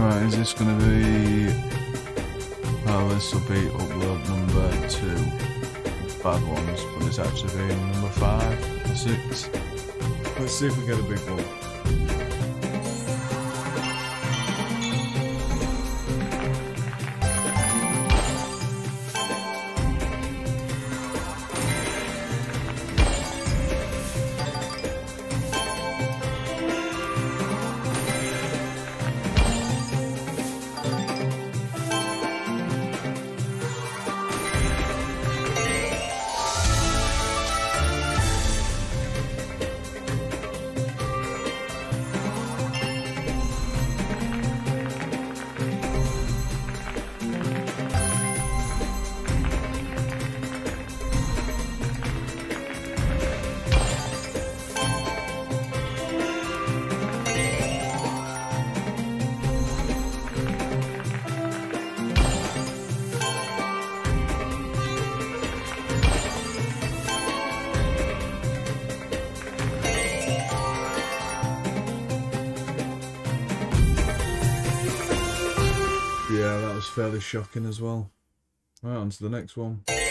Right, is this going to be... Oh, this will be upload number 2. Bad ones, but it's actually being number 5 or 6. Let's see if we get a big one. Yeah, that was fairly shocking as well. Right, on to the next one.